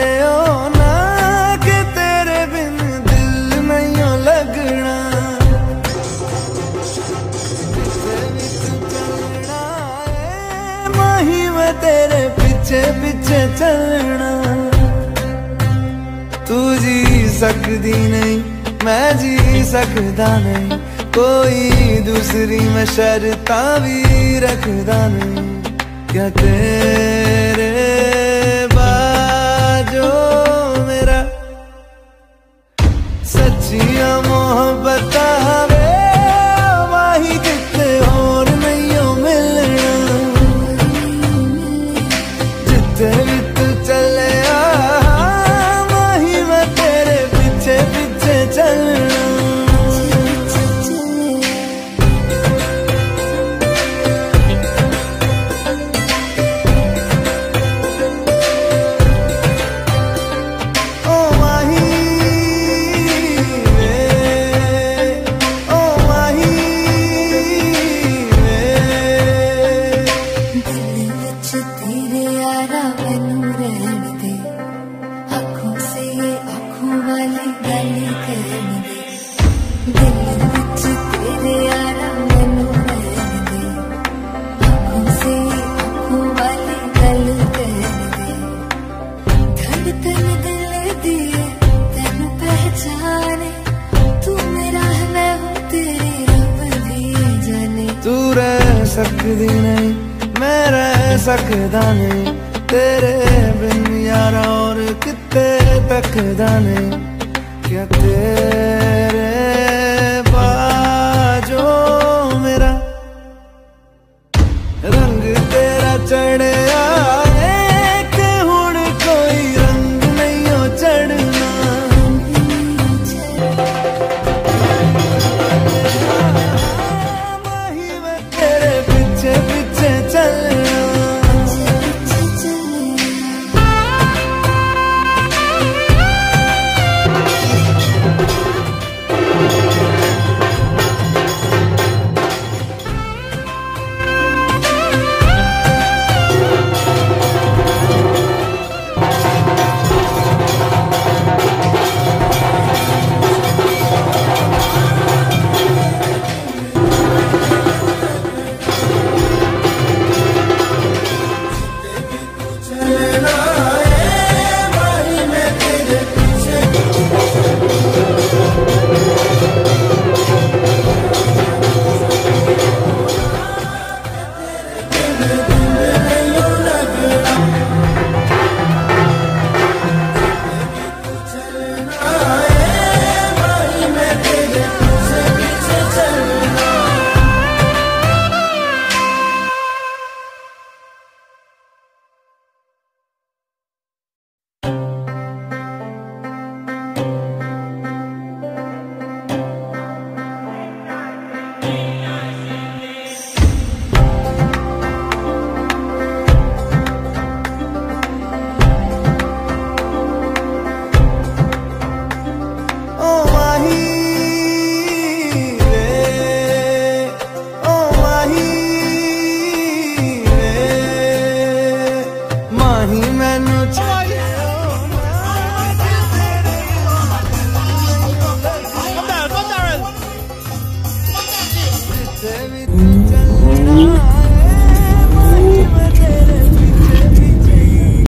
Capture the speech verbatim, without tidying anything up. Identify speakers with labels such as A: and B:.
A: ओ ना कि तेरे बिन दिल नहीं हो लगना, जिथे भी तू चलना है माही मैं तेरे पीछे पीछे चलना। तू जी सकदी नहीं मैं जी सकदा नहीं, कोई दूसरी मैं शर्ता भी रखदा नहीं। क्या तेरे बाजो मेरा सच्चियां मोहब्बत वे माही किते और नहीं हो मिलना, जिथे भी तू चले माही मैं तेरे पीछे पीछे चलना। तू रह सकदी नहीं मैं रह सकदा नहीं, तेरे बिन यारा और किते तकदा नहीं। क्या तेरे बाजो मेरा रंग तेरा चढ़िया कि हुण कोई रंग नहीं हो चढ़ना, पीछे पीछे चलना। Daryl.